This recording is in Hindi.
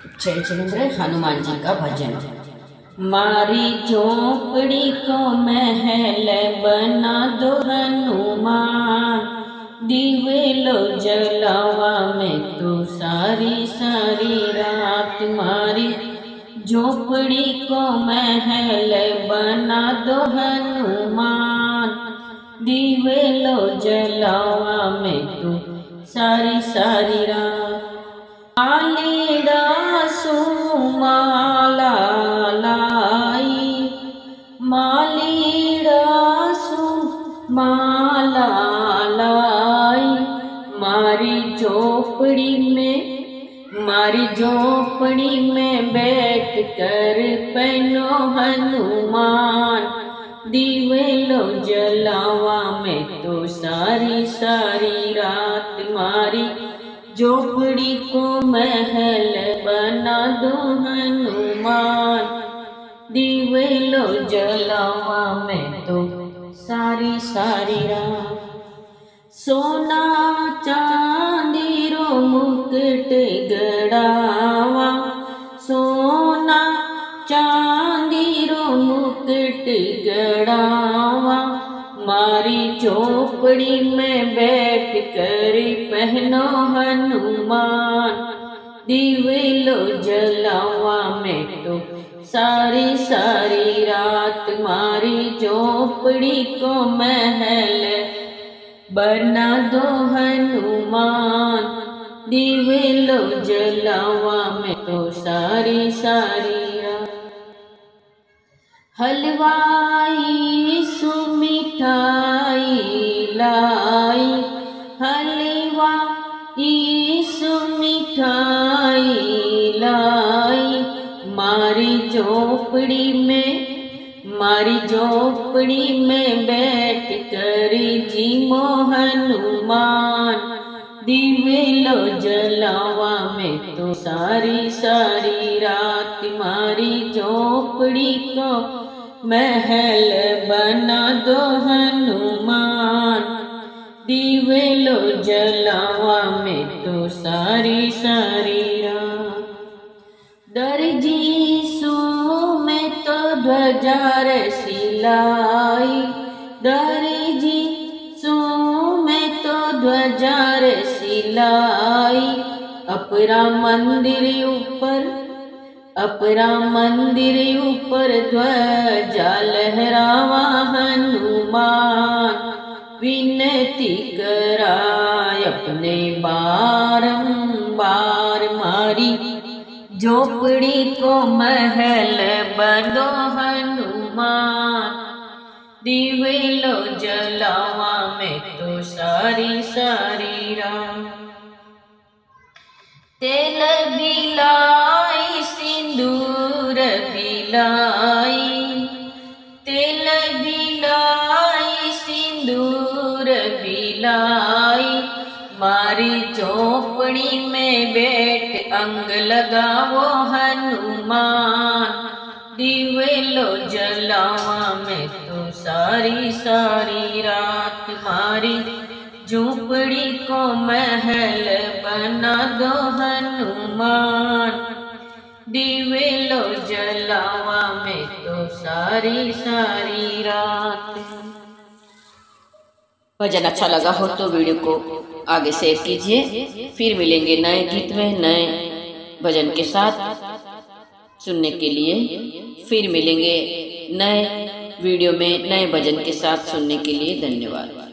चैतन्य हनुमान जी का भजन। मारी झोपड़ी को महल बना दो हनुमान, दिवे लो जलावा में तो सारी सारी रात। मारी झोपड़ी को महल बना दो हनुमान, दिवे लो जलावा में तो सारी सारी रात। मालीड़ा सुमाला लाई, मालीड़ा सुमाला लाई, मारी झोपड़ी में बैठ कर पहनो हनुमान, दिवे लो जलावा में तो सारी सारी रात। मारी झोपड़ी को महल बना दो हनुमान, दिवे लो जलावा में तो सारी सारी रात। सोना चांदी रो मुकुट गड़ावा, सोना चांदी रो मुकुट गड़ावा, मारी झोपड़ी में बैठ कर पहनो हनुमान, दिवे लो जलावा में तो सारी सारी रात। मारी झोपड़ी को महल बना दो हनुमान, दिवे लो जलावा में तो सारी सारी रात। हलवाई सुमिठाई लाई, हलवाई सुमिठाई लाई, मारी झोपड़ी में बैठ कर जीमो हनुमान, दिवे लो जलावा में तो सारी सारी रात। मारी झोपड़ी को महल बना दो हनुमान, दिवे लो जलावा में तो सारी सारी रात। दर्जी सू में तो ध्वजा सिलाई, दर्जी सू में तो ध्वजा सिलाई, अपरा मंदिर ऊपर ध्वजा लहरावा हनुमान, विनती कराय अपने बारंबार। मारी झोपड़ी को महल बनो हनुमान, दिवे लो जलावा में तो सारी सारी रात। तेल बिलाई सिंदूर बिलाई, तेल बिलाई सिंदूर बिलाई, मारी झोपड़ी में बैठ अंग लगावो हनुमान, दिवे लो जलावा में तो सारी सारी रात। मारी झोपड़ी को महल बना दो हनुमान, दिवे लो जलावा में तो सारी सारी रात। भजन अच्छा लगा हो तो वीडियो को आगे शेयर कीजिए। फिर मिलेंगे नए गीत में नए भजन के साथ सुनने के लिए। फिर मिलेंगे नए वीडियो में नए भजन के साथ सुनने के लिए। धन्यवाद।